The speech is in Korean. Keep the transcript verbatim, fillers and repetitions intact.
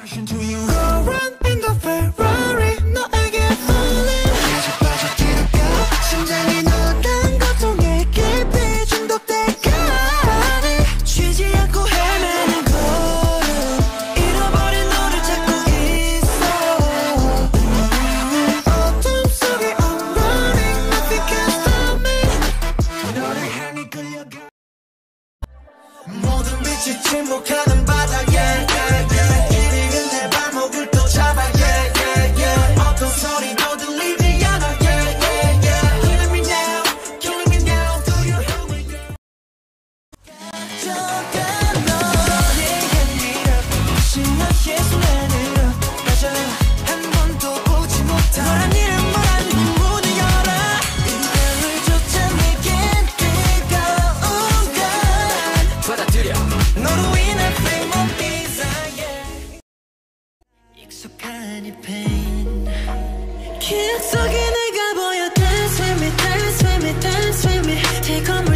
침묵하는 바닥에 yeah, yeah. 이리는 내 발목을 또 잡아 yeah, yeah, yeah. 어떤 소리도 들리지 않아 yeah, yeah, yeah. Killing me now, killing me now. Do you help me girl? 조금 너에게 밀어 신나게 손안으로 빠져 한 번도 보지 못한 너란 이름 말하는 문을 열어 이별을 쫓아 내겐 뜨거운 건 받아들여 너로 인한 flame of desire 익숙한 이 pain 기억 속에 내가 보여 Dance with me, dance with me, dance with me Take on my